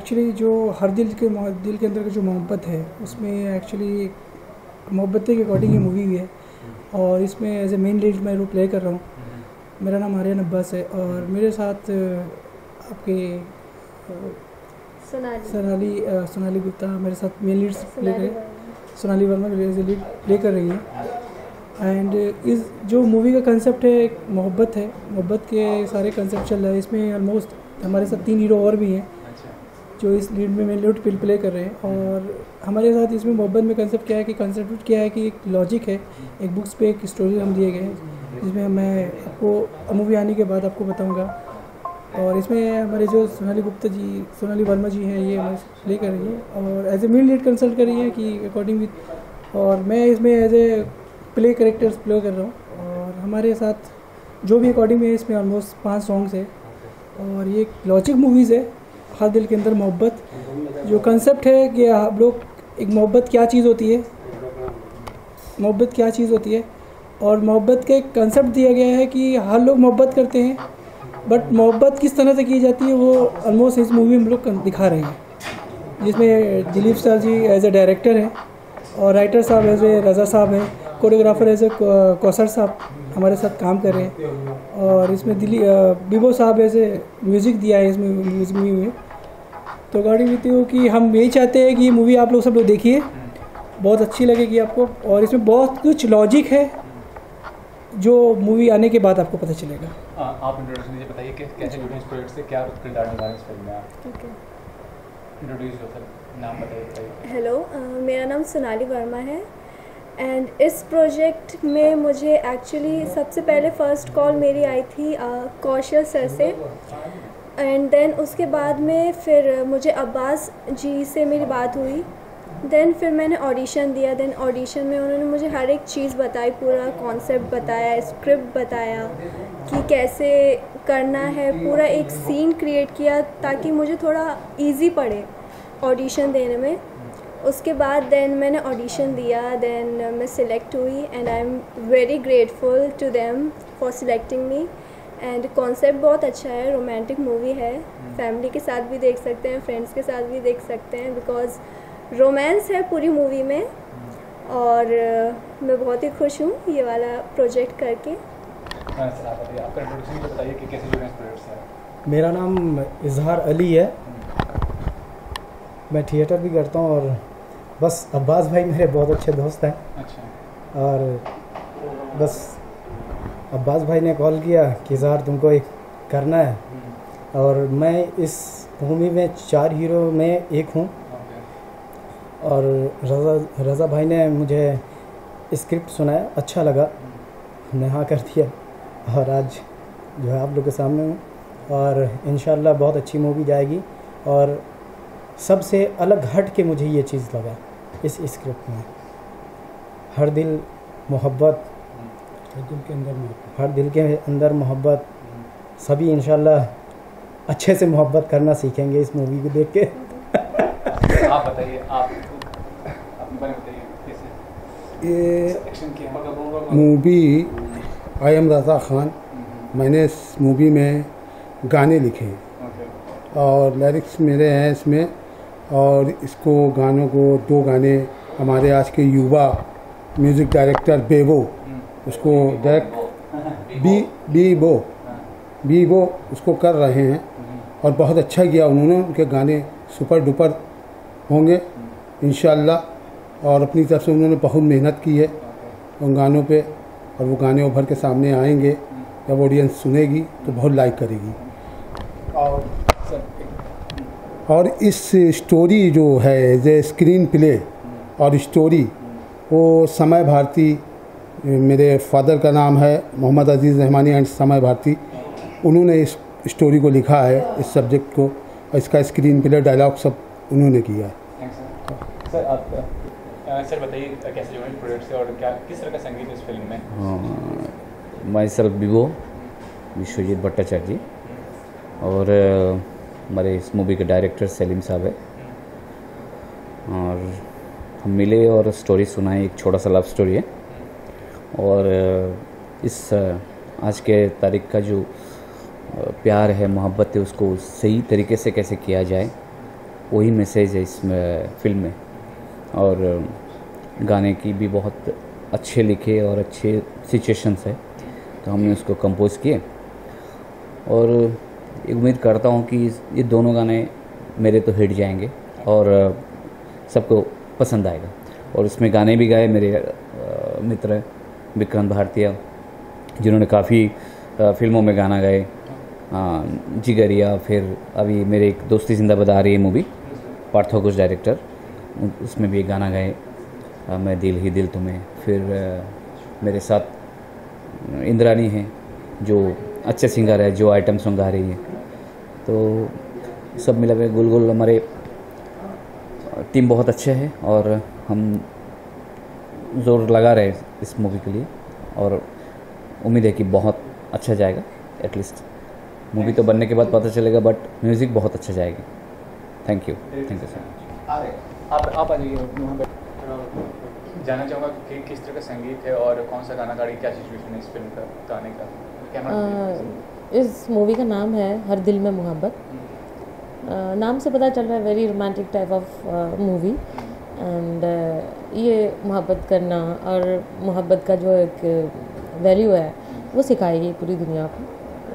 Actually जो हर दिल के अंदर का जो मोहब्बत है उसमें एक्चुअली मोहब्बत के अकॉर्डिंग ये मूवी भी है और इसमें एज ए मेन लीड मैं रोल प्ले कर रहा हूँ। मेरा नाम आर्यन अब्बास है और मेरे साथ आपके सोनाली गुप्ता मेरे साथ मेन लीड प्ले कर Sonali Verma as a lead play कर रही हैं। एंड इस जो मूवी का कंसेप्ट है एक मोहब्बत है, मोहब्बत के सारे कंसेप्ट चल रहा है इसमें। ऑलमोस्ट हमारे साथ 3 हीरो और भी हैं जो इस लीड में मेन लीड प्ले कर रहे हैं। और हमारे साथ इसमें मोहब्बत में कंसेप्ट क्या है कि कंसेप्ट क्या है कि एक लॉजिक है, एक बुक्स पे एक स्टोरी हम दिए गए हैं जिसमें मैं आपको मूवी आने के बाद आपको बताऊंगा। और इसमें हमारे जो सोनाली वर्मा जी हैं ये हमारे प्ले कर रही है और as a main lead consult कर रही है कि अकॉर्डिंग विथ, और मैं इसमें as a play characters play कर रहा हूँ। और हमारे साथ जो भी अकॉर्डिंग में इसमें ऑलमोस्ट 5 सॉन्ग्स है और ये लॉजिक मूवीज़ है। हर दिल के अंदर मोहब्बत जो कंसेप्ट है कि आप लोग एक मोहब्बत क्या चीज़ होती है, मोहब्बत क्या चीज़ होती है और मोहब्बत का एक कंसेप्ट दिया गया है कि हर लोग मोहब्बत करते हैं बट मोहब्बत किस तरह से की जाती है वो ऑलमोस्ट इस मूवी में हम लोग दिखा रहे हैं, जिसमें Dilip sir ji as a director हैं और राइटर साहब एज ए रज़ा साहब हैं, कोरियोग्राफर एज ए कौसर साहब हमारे साथ काम कर रहे हैं और इसमें बीबो साहब ऐसे म्यूज़िक दिया है इसमें म्यूज़िक में। तो गाड़ी कहती हूँ कि हम यही चाहते हैं कि ये मूवी आप लोग सब लोग देखिए, बहुत अच्छी लगेगी आपको और इसमें बहुत कुछ लॉजिक है जो मूवी आने के बाद आपको पता चलेगा। आप इंट्रोडक्शन दीजिए, बताइए कि कैसे जुड़े इस प्रोजेक्ट से, क्या किरदार निभा रहे हैं इस फिल्म में आप? इंट्रोड्यूस योरसेल्फ, नाम बताइए। हेलो, मेरा नाम सोनाली वर्मा है एंड इस प्रोजेक्ट में मुझे एक्चुअली सबसे पहले फ़र्स्ट कॉल मेरी आई थी कौशल सर से एंड देन उसके बाद में फिर मुझे अब्बास जी से मेरी बात हुई। देन फिर मैंने ऑडिशन दिया। देन ऑडिशन में उन्होंने मुझे हर एक चीज़ बताई, पूरा कॉन्सेप्ट बताया, स्क्रिप्ट बताया कि कैसे करना है, पूरा एक सीन क्रिएट किया ताकि मुझे थोड़ा इजी पड़े ऑडिशन देने में। उसके बाद देन मैंने ऑडिशन दिया, देन मैं सिलेक्ट हुई and I am very grateful to them for selecting me. And concept बहुत अच्छा है, रोमांटिक मूवी है, फैमिली के साथ भी देख सकते हैं, फ्रेंड्स के साथ भी देख सकते हैं बिकॉज रोमांस है पूरी मूवी में। और मैं बहुत ही खुश हूँ ये वाला प्रोजेक्ट करके। आपका इंट्रोडक्शन बताइए कि कैसे जुड़े इस प्रोजेक्ट से। मेरा नाम इजहार अली है, मैं थिएटर भी करता हूँ और बस अब्बास भाई मेरे बहुत अच्छे दोस्त हैं। अच्छा। और बस अब्बास भाई ने कॉल किया कि इजहार तुमको एक करना है और मैं इस मूवी में 4 हीरो में एक हूँ। और रज़ा भाई ने मुझे स्क्रिप्ट सुनाया, अच्छा लगा, हमने हाँ कर दिया और आज जो है आप लोग के सामने हूँ और इंशाल्लाह बहुत अच्छी मूवी जाएगी। और सबसे अलग हट के मुझे ये चीज़ लगा इस स्क्रिप्ट में, हर दिल मोहब्बत, हर दिल के अंदर मोहब्बत, सभी इंशाल्लाह अच्छे से मोहब्बत करना सीखेंगे इस मूवी को देख के। आप बताइए, आप अपने बारे में बताइए कैसे ये movie I am Raza Khan, मैंने इस मूवी में गाने लिखे और लिरिक्स मेरे हैं इसमें। और इसको गानों को 2 गाने हमारे आज के युवा म्यूज़िक डायरेक्टर बेबो उसको बीबो उसको कर रहे हैं और बहुत अच्छा किया उन्होंने। उनके गाने सुपर डुपर होंगे इंशाल्लाह और अपनी तरफ से उन्होंने बहुत मेहनत की है उन गानों पे और वो गाने उभर के सामने आएंगे, जब ऑडियंस सुनेगी तो बहुत लाइक करेगी। और इस स्टोरी जो है जो स्क्रीन प्ले और स्टोरी वो समय भारती, मेरे फादर का नाम है मोहम्मद अजीज़ रहमानी एंड समय भारती, उन्होंने इस स्टोरी को लिखा है, इस सब्जेक्ट को, और इसका स्क्रीन प्ले डायलॉग सब उन्होंने किया है। सर आप सर बताइए कैसे जुड़े इस प्रोजेक्ट से और क्या किस तरह का संगीत इस फिल्म में? माई सेल्फ बीबो विश्वजीत भट्टाचार्य जी और हमारे इस मूवी के डायरेक्टर सलीम साहब है और हम मिले और स्टोरी सुनाए। एक छोटा सा लव स्टोरी है और इस आज के तारीख का जो प्यार है, मोहब्बत है, उसको सही तरीके से कैसे किया जाए वही मैसेज है इस फिल्म में। और गाने की भी बहुत अच्छे लिखे और अच्छे सिचुएशंस है, तो हमने उसको कंपोज किए। और उम्मीद करता हूँ कि ये दोनों गाने मेरे तो हिट जाएंगे और सबको पसंद आएगा। और इसमें गाने भी गाए मेरे मित्र विक्रांत भारतीय, जिन्होंने काफ़ी फिल्मों में गाना गाए, जिगरिया, फिर अभी मेरे एक दोस्ती जिंदाबाद आ रही है मूवी, पार्थो घोष डायरेक्टर, उसमें भी एक गाना गाए, मैं दिल ही दिल तुम्हें। फिर मेरे साथ इंद्रानी हैं जो अच्छे सिंगर है, जो आइटम सॉन्ग गा रही है। तो सब मिला के गुल गुल हमारे टीम बहुत अच्छे है और हम ज़ोर लगा रहे हैं इस मूवी के लिए और उम्मीद है कि बहुत अच्छा जाएगा। एटलीस्ट मूवी तो बनने के बाद पता चलेगा, बट म्यूज़िक बहुत अच्छा जाएगी। Thank you so much. आप आ जाइए वहाँ पे। जानना चाहूँगा कि किस तरह का संगीत है और कौन सा गाना गाड़ी, क्या सिचुएशन है इस फिल्म का गाने का, कैमरा। इस मूवी का नाम है हर दिल में मोहब्बत। नाम से पता चल रहा है very romantic type of movie. And ये मोहब्बत करना और मोहब्बत का जो एक वैल्यू है वो सिखाएगी पूरी दुनिया को।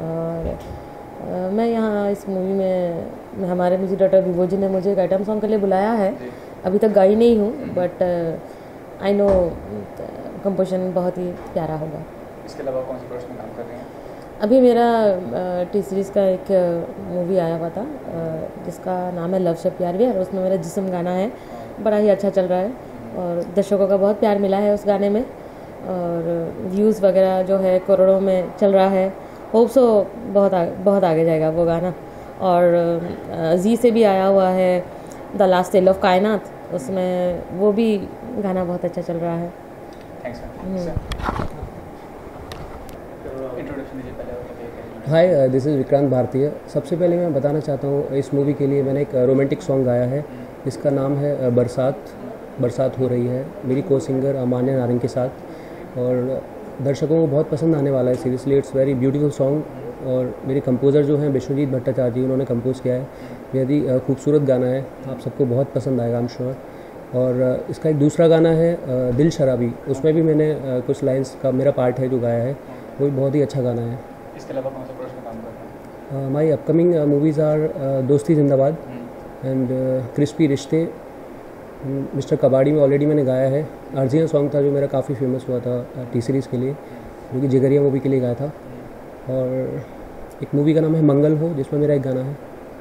और मैं यहाँ इस मूवी में हमारे म्यूजिक डायरेक्टर विभो जी ने मुझे एक आइटम सॉन्ग के लिए बुलाया है। अभी तक गाई नहीं हूँ, बट आई नो कंपोजिशन बहुत ही प्यारा होगा। इसके अलावा कौन सी प्रोजेक्ट में काम कर रहे हैं? अभी मेरा टी सीरीज़ का एक मूवी आया हुआ था जिसका नाम है लव से प्यार भी, और उसमें मेरा जिस्म गाना है, बड़ा ही अच्छा चल रहा है और दर्शकों का बहुत प्यार मिला है उस गाने में और व्यूज़ वगैरह जो है करोड़ों में चल रहा है। होप सो बहुत आगे जाएगा वो गाना। और जी से भी आया हुआ है द लास्ट टेल ऑफ कायनात, उसमें वो भी गाना बहुत अच्छा चल रहा है। हाय, दिस इज़ विक्रांत भारतीय। सबसे पहले मैं बताना चाहता हूँ इस मूवी के लिए मैंने एक रोमांटिक सॉन्ग गाया है, इसका नाम है बरसात हो रही है, मेरी को सिंगर अमान्या नारंग के साथ। और दर्शकों को बहुत पसंद आने वाला है। Seriously it's very beautiful song. और मेरे कंपोज़र जो हैं विश्वजीत भट्टाचार्य जी, उन्होंने कंपोज़ किया है। बेहद ही खूबसूरत गाना है, आप सबको बहुत पसंद आएगा आई एम श्योर। और इसका एक दूसरा गाना है दिल शराबी, उसमें भी मैंने कुछ लाइन्स का मेरा पार्ट है जो गाया है, वो भी बहुत ही अच्छा गाना है। इसके अलावा कौन सा प्रोजेक्ट में काम कर रहे हैं? माई अपकमिंग मूवीज़ आर दोस्ती जिंदाबाद एंड क्रिस्पी रिश्ते। मिस्टर कबाड़ी में ऑलरेडी मैंने गाया है। अर्जियन सॉन्ग था जो मेरा काफ़ी फेमस हुआ था टी सीरीज़ के लिए, जो कि जिगरिया मूवी के लिए गाया था। और एक मूवी का नाम है मंगल हो, जिसमें मेरा एक गाना है।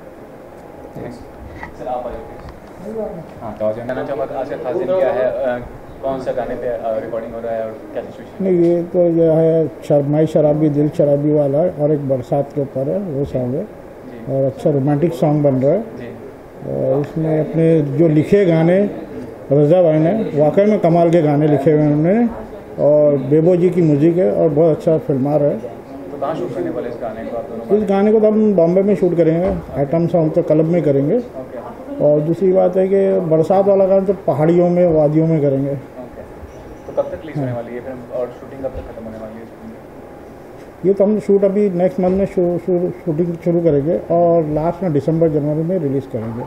सर आप हाँ, तो जानना चाहूँगा आज का खास दिन क्या है, कौन सा गाने पे रिकॉर्डिंग हो रहा है और क्या सिचुएशन? नहीं, ये तो जो है माई शराबी दिल शराबी वाला है और एक बरसात के ऊपर है, वो सॉन्ग है और अच्छा रोमांटिक सॉन्ग बन रहा है। और इसमें अपने जो लिखे गाने रजा भाई ने वाकई में कमाल के गाने लिखे हुए हैं उन्होंने, और बेबो जी की म्यूजिक है और बहुत अच्छा फिल्मार है। तो कहाँ शूट करने वाले इस गाने को आप दोनों? इस गाने को तो हम बॉम्बे में शूट करेंगे, आइटम सॉन्ग तो क्लब में करेंगे। और दूसरी बात है कि बरसात वाला गाना तो पहाड़ियों में वादियों में करेंगे। तो कब तक रिलीज होने वाली है फिल्म और शूटिंग कब तक खत्म होने वाली है? ये तो हम शूट अभी नेक्स्ट मंथ में शूटिंग शुरू करेंगे और लास्ट में दिसंबर जनवरी में रिलीज़ करेंगे।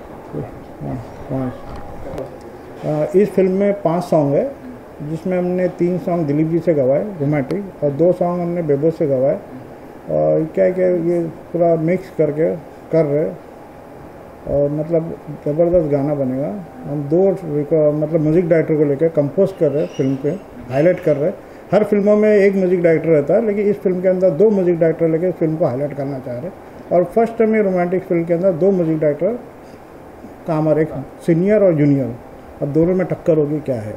इस फिल्म में 5 सॉन्ग है, जिसमें हमने 3 सॉन्ग दिलीप जी से गवाए रोमांटिक और 2 सॉन्ग हमने बेबो से गवाए। और क्या है कि ये पूरा मिक्स करके कर रहे और मतलब ज़बरदस्त गाना बनेगा। हम 2 मतलब म्यूज़िक डायरेक्टर को लेकर कंपोज कर रहे हैं, फिल्म पे हाईलाइट कर रहे हैं। हर फिल्मों में एक म्यूज़िक डायरेक्टर रहता है, लेकिन इस फिल्म के अंदर 2 म्यूज़िक डायरेक्टर लेकर फिल्म को हाईलाइट करना चाह रहे हैं। और फर्स्ट टाइम ये रोमांटिक फिल्म के अंदर 2 म्यूज़िक डायरेक्टर का हमारे एक सीनियर और जूनियर, अब दोनों में टक्कर होगी क्या है।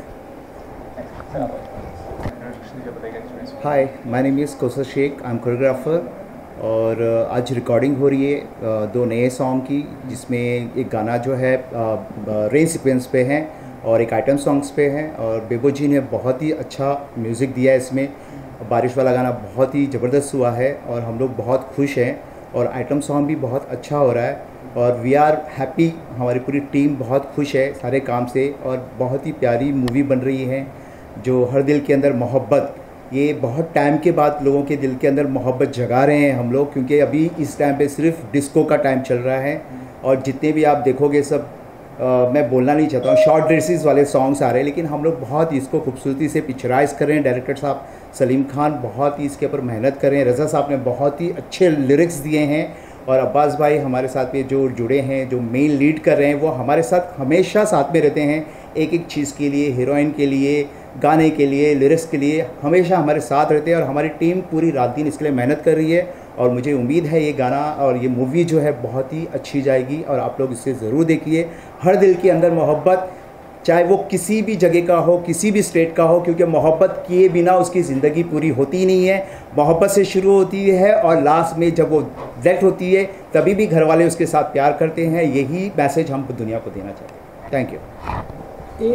Hi, my name is Kausar Shaikh, I am choreographer. और आज रिकॉर्डिंग हो रही है 2 नए सॉन्ग की, जिसमें एक गाना जो है रेन सीक्वेंस पे है और एक आइटम सॉन्ग्स पे है। और बेबो जी ने बहुत ही अच्छा म्यूज़िक दिया है इसमें। बारिश वाला गाना बहुत ही ज़बरदस्त हुआ है और हम लोग बहुत खुश हैं और आइटम सॉन्ग भी बहुत अच्छा हो रहा है और वी आर हैप्पी। हमारी पूरी टीम बहुत खुश है सारे काम से और बहुत ही प्यारी मूवी बन रही है जो हर दिल के अंदर मोहब्बत, ये बहुत टाइम के बाद लोगों के दिल के अंदर मोहब्बत जगा रहे हैं हम लोग, क्योंकि अभी इस टाइम पे सिर्फ डिस्को का टाइम चल रहा है और जितने भी आप देखोगे सब मैं बोलना नहीं चाहता हूँ, शॉर्ट ड्रेसेस वाले सॉन्ग्स आ रहे हैं, लेकिन हम लोग बहुत इसको खूबसूरती से पिक्चराइज कर रहे हैं। डायरेक्टर साहब सलीम खान बहुत ही इसके ऊपर मेहनत कर रहे हैं, रज़ा साहब ने बहुत ही अच्छे लिरिक्स दिए हैं, और अब्बास भाई हमारे साथ में जो जुड़े हैं, जो मेन लीड कर रहे हैं, वो हमारे साथ हमेशा साथ में रहते हैं। एक एक चीज़ के लिए, हीरोइन के लिए, गाने के लिए, लिरिक्स के लिए हमेशा हमारे साथ रहते हैं, और हमारी टीम पूरी रात दिन इसके लिए मेहनत कर रही है। और मुझे उम्मीद है ये गाना और ये मूवी जो है बहुत ही अच्छी जाएगी, और आप लोग इसे ज़रूर देखिए। हर दिल के अंदर मोहब्बत, चाहे वो किसी भी जगह का हो, किसी भी स्टेट का हो, क्योंकि मोहब्बत किए बिना उसकी ज़िंदगी पूरी होती नहीं है। मोहब्बत से शुरू होती है और लास्ट में जब वो डेथ होती है तभी भी घर वाले उसके साथ प्यार करते हैं। यही मैसेज हम दुनिया को देना चाहते हैं। Thank you.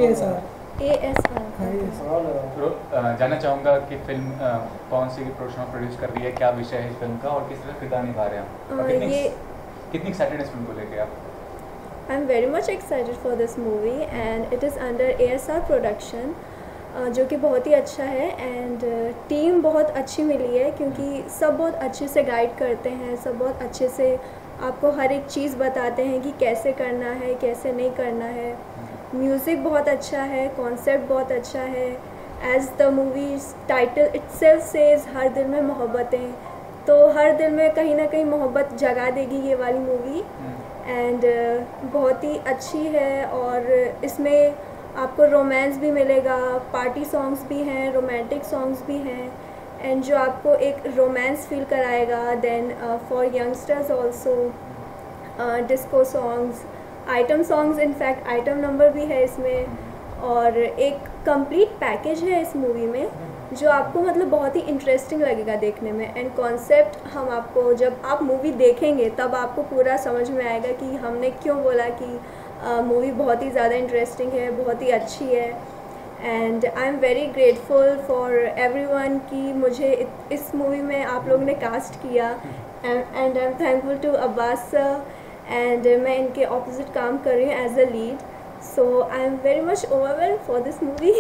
जानना चाहूँगा कि फिल्म कौन सी प्रोडक्शन प्रोड्यूस कर रही है, क्या विषय है इस फिल्म का और किस तरह किरदार निभा रहे हैं आप? कितनी एक्साइटेड इस फिल्म को लेके आप? I'm very much excited for this movie and it is under ASR production, जो कि बहुत ही अच्छा है। एंड टीम बहुत अच्छी मिली है क्योंकि सब बहुत अच्छे से गाइड करते हैं, सब बहुत अच्छे से आपको हर एक चीज़ बताते हैं कि कैसे करना है, कैसे नहीं करना है। म्यूज़िक बहुत अच्छा है, कॉन्सेप्ट बहुत अच्छा है। As the movie title itself says Har Dil Mein Mohabbatein, तो हर दिल में कहीं ना कहीं मोहब्बत जगा देगी ये वाली मूवी। एंड बहुत ही अच्छी है और इसमें आपको रोमांस भी मिलेगा, पार्टी सॉन्ग्स भी हैं, रोमांटिक सॉन्ग्स भी हैं, एंड जो आपको एक रोमांस फील कराएगा। Then for youngsters also disco songs, item songs, in fact item number भी है इसमें, और एक कंप्लीट पैकेज है इस मूवी में जो आपको मतलब बहुत ही इंटरेस्टिंग लगेगा देखने में। एंड कॉन्सेप्ट हम आपको जब आप मूवी देखेंगे तब आपको पूरा समझ में आएगा कि हमने क्यों बोला कि मूवी बहुत ही ज़्यादा इंटरेस्टिंग है, बहुत ही अच्छी है। And I am very grateful for everyone कि मुझे इस मूवी में आप लोगों ने कास्ट किया, and I am thankful to Abbas sir, and मैं इनके ऑपोजिट काम कर रही हूँ as a lead. So I am very much overwhelmed for this movie.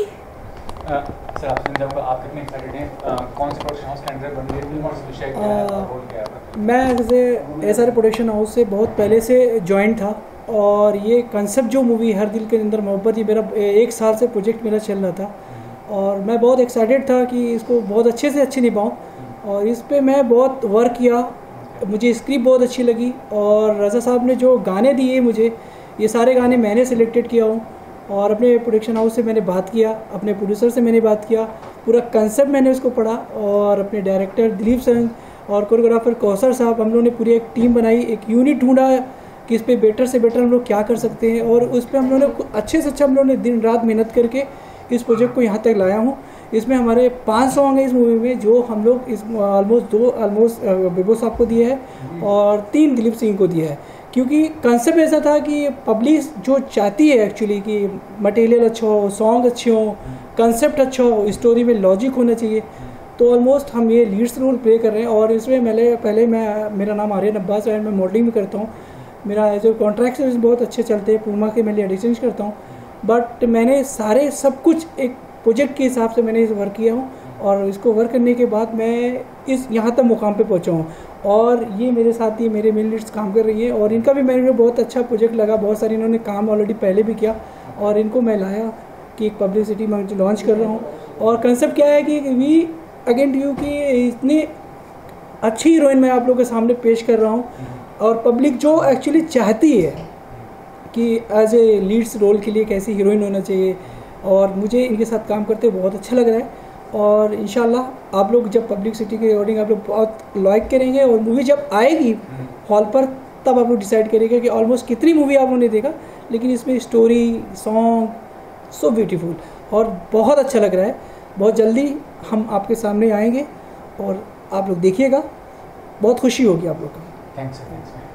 Sir आपसे जाऊँगा, आप कितने एक्साइटेड हैं? कौन से प्रोडक्शन हाउस के अंदर बन रही है फिल्म और विषय क्या है, रोल क्या है? मैं जैसे एसआर प्रोडक्शन हाउस से बहुत पहले से जॉइन था, और ये कंसेप्ट जो मूवी हर दिल के अंदर मोहब्बत, ये मेरा 1 साल से प्रोजेक्ट मेरा चल रहा था, और मैं बहुत एक्साइटेड था कि इसको बहुत अच्छे से अच्छे निभाऊँ, और इस पर मैं बहुत वर्क किया। मुझे स्क्रिप्ट बहुत अच्छी लगी, और रज़ा साहब ने जो गाने दिए मुझे, ये सारे गाने मैंने सिलेक्टेड किया हूँ, और अपने प्रोडक्शन हाउस से मैंने बात किया, अपने प्रोड्यूसर से मैंने बात किया, पूरा कंसेप्ट मैंने उसको पढ़ा, और अपने डायरेक्टर दिलीप सर और कोरियोग्राफर कौसर साहब, हम लोगों ने पूरी एक टीम बनाई, एक यूनिट ढूंढा कि इस पर बेटर से बेटर हम लोग क्या कर सकते हैं, और उस पर हम लोगों ने अच्छे से अच्छा हम लोगों ने दिन रात मेहनत करके इस प्रोजेक्ट को यहाँ तक लाया हूँ। इसमें हमारे 5 सॉन्ग हैं इस मूवी में, जो हम लोग इस ऑलमोस्ट बेबो साहब को दिए है और 3 दिलीप सिंह को दिया है, क्योंकि कंसेप्ट ऐसा था कि पब्लिक जो चाहती है एक्चुअली कि मटेरियल अच्छा हो, सॉन्ग अच्छे हो, कंसेप्ट अच्छा हो, स्टोरी में लॉजिक होना चाहिए। तो ऑलमोस्ट हम ये लीड्स रोल प्ले कर रहे हैं, और इसमें पहले मेरा नाम आर्यन अब्बास है, मैं मॉडलिंग भी करता हूँ। मेरा जो कॉन्ट्रैक्ट बहुत अच्छे चलते हैं, पूमा के मैं एडिशंस करता हूँ, बट मैंने सारे सब कुछ एक प्रोजेक्ट के हिसाब से मैंने इस वर्क किया हूँ, और इसको वर्क करने के बाद मैं इस यहाँ तक मुकाम पे पहुँचा हूँ। और ये मेरे साथ ही मेरे मेन लीड्स काम कर रही हैं, और इनका भी मेरे को बहुत अच्छा प्रोजेक्ट लगा, बहुत सारे इन्होंने काम ऑलरेडी पहले भी किया, और इनको मैं लाया कि एक पब्लिसिटी मैं लॉन्च कर रहा हूँ। और कंसेप्ट क्या है कि वी अगेन यू की इतनी अच्छी हीरोइन मैं आप लोगों के सामने पेश कर रहा हूँ, और पब्लिक जो एक्चुअली चाहती है कि एज ए लीड्स रोल के लिए कैसी हीरोइन होना चाहिए, और मुझे इनके साथ काम करते बहुत अच्छा लग रहा है। और इंशाल्लाह आप लोग जब पब्लिसिटी के अकॉर्डिंग आप लोग बहुत लाइक करेंगे, और मूवी जब आएगी हॉल पर तब आप लोग डिसाइड करेंगे कि ऑलमोस्ट कितनी मूवी आप लोगों ने देखा, लेकिन इसमें स्टोरी, सॉन्ग सो ब्यूटीफुल और बहुत अच्छा लग रहा है। बहुत जल्दी हम आपके सामने आएंगे और आप लोग देखिएगा, बहुत खुशी होगी आप लोग को। थैंक्स।